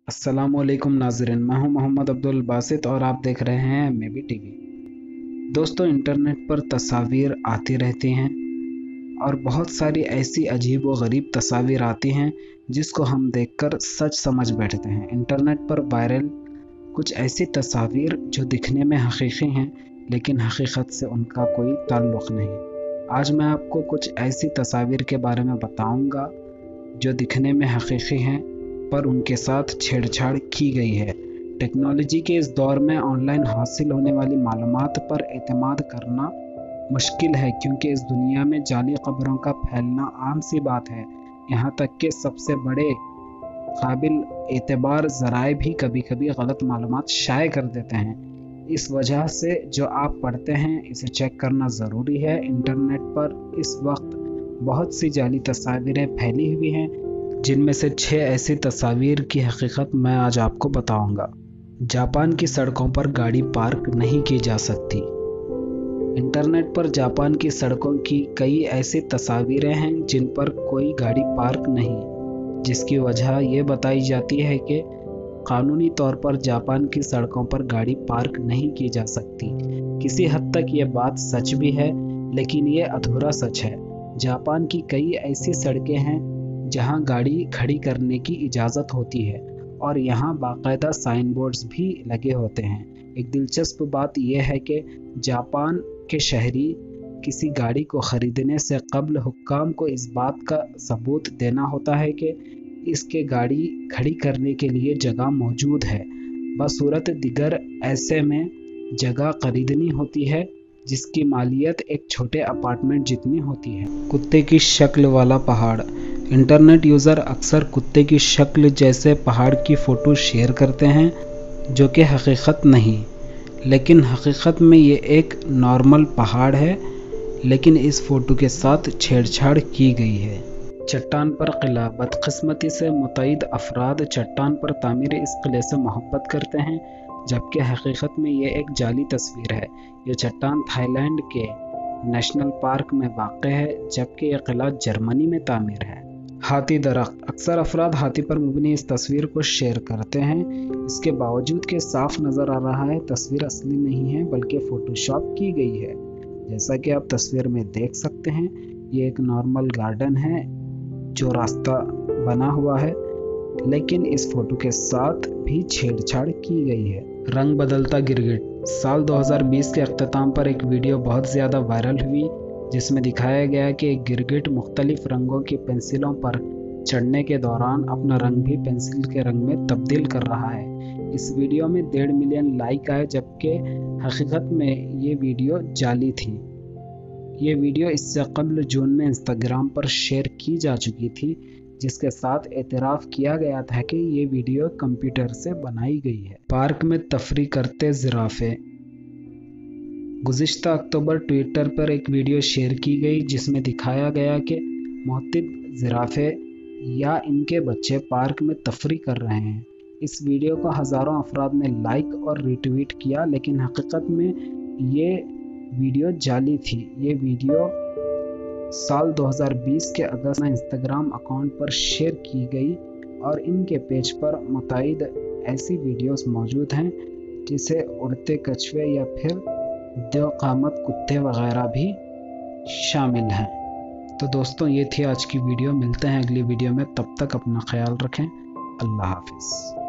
अस्सलामुअलैकुम नाज़रीन, मैं हूं मोहम्मद अब्दुल बासित और आप देख रहे हैं एमएबी टीवी। दोस्तों, इंटरनेट पर तस्वीर आती रहती हैं और बहुत सारी ऐसी अजीब व गरीब तस्वीर आती हैं जिसको हम देखकर सच समझ बैठते हैं। इंटरनेट पर वायरल कुछ ऐसी तस्वीर जो दिखने में हकीकी हैं लेकिन हकीकत से उनका कोई ताल्लुक़ नहीं। आज मैं आपको कुछ ऐसी तस्वीर के बारे में बताऊंगा जो दिखने में हकीकी हैं पर उनके साथ छेड़छाड़ की गई है। टेक्नोलॉजी के इस दौर में ऑनलाइन हासिल होने वाली मालूमात पर एतमाद करना मुश्किल है, क्योंकि इस दुनिया में जाली खबरों का फैलना आम सी बात है। यहाँ तक कि सबसे बड़े काबिल एतबार ज़राए भी कभी कभी गलत मालूमात शाये कर देते हैं। इस वजह से जो आप पढ़ते हैं इसे चेक करना ज़रूरी है। इंटरनेट पर इस वक्त बहुत सी जाली तस्वीरें फैली हुई हैं, जिनमें से 6 ऐसी तस्वीर की हकीकत मैं आज आपको बताऊंगा। जापान की सड़कों पर गाड़ी पार्क नहीं की जा सकती। इंटरनेट पर जापान की सड़कों की कई ऐसी तस्वीरें हैं जिन पर कोई गाड़ी पार्क नहीं, जिसकी वजह ये बताई जाती है कि कानूनी तौर पर जापान की सड़कों पर गाड़ी पार्क नहीं की जा सकती। किसी हद तक ये बात सच भी है, लेकिन ये अधूरा सच है। जापान की कई ऐसी सड़कें हैं जहां गाड़ी खड़ी करने की इजाज़त होती है और यहां बाकायदा साइन बोर्ड्स भी लगे होते हैं। एक दिलचस्प बात यह है कि जापान के शहरी किसी गाड़ी को ख़रीदने से कबल हुक्काम को इस बात का सबूत देना होता है कि इसके गाड़ी खड़ी करने के लिए जगह मौजूद है। बसूरत दिगर ऐसे में जगह खरीदनी होती है जिसकी मालियत एक छोटे अपार्टमेंट जितनी होती है। कुत्ते की शक्ल वाला पहाड़। इंटरनेट यूज़र अक्सर कुत्ते की शक्ल जैसे पहाड़ की फ़ोटो शेयर करते हैं जो कि हकीकत नहीं, लेकिन हकीकत में ये एक नॉर्मल पहाड़ है, लेकिन इस फ़ोटो के साथ छेड़छाड़ की गई है। चट्टान पर किला। बदकिस्मती से मुतअद्दिद अफराद चट्टान पर तामीर इस किले से मोहब्बत करते हैं, जबकि हकीकत में ये एक जाली तस्वीर है। ये चट्टान थाईलैंड के नेशनल पार्क में वाक़ है, जबकि यह किला जर्मनी में तामीर है। हाथी दरख्त। अक्सर अफराद हाथी पर मुबनी इस तस्वीर को शेयर करते हैं, इसके बावजूद कि साफ नज़र आ रहा है तस्वीर असली नहीं है बल्कि फ़ोटोशॉप की गई है। जैसा कि आप तस्वीर में देख सकते हैं, ये एक नॉर्मल गार्डन है जो रास्ता बना हुआ है, लेकिन इस फ़ोटो के साथ भी छेड़छाड़ की गई है। रंग बदलता गिरगिट। साल 2020 के अख्ताम पर एक वीडियो बहुत ज़्यादा वायरल हुई जिसमें दिखाया गया कि एक गिरगिट मुख्तलिफ रंगों की पेंसिलों पर चढ़ने के दौरान अपना रंग भी पेंसिल के रंग में तब्दील कर रहा है। इस वीडियो में 1.5 मिलियन लाइक आए, जबकि हकीकत में ये वीडियो जाली थी। ये वीडियो इससे कबल जून में इंस्टाग्राम पर शेयर की जा चुकी थी, जिसके साथ एतराफ़ किया गया था कि ये वीडियो कंप्यूटर से बनाई गई है। पार्क में तफरी करते जिराफे। गुज़िश्ता अक्टूबर ट्विटर पर एक वीडियो शेयर की गई जिसमें दिखाया गया कि मुतअद्दिद जिराफे या इनके बच्चे पार्क में तफरी कर रहे हैं। इस वीडियो को हज़ारों अफराद ने लाइक और रीट्वीट किया, लेकिन हकीकत में ये वीडियो जाली थी। ये वीडियो साल 2020 के अगस्त में इंस्टाग्राम अकाउंट पर शेयर की गई और इनके पेज पर मुतअद्दिद ऐसी वीडियोस मौजूद हैं जिसे उड़ते कछुए या फिर दो कामत कुत्ते वगैरह भी शामिल हैं। तो दोस्तों, ये थी आज की वीडियो। मिलते हैं अगली वीडियो में, तब तक अपना ख्याल रखें। अल्लाह हाफिज़।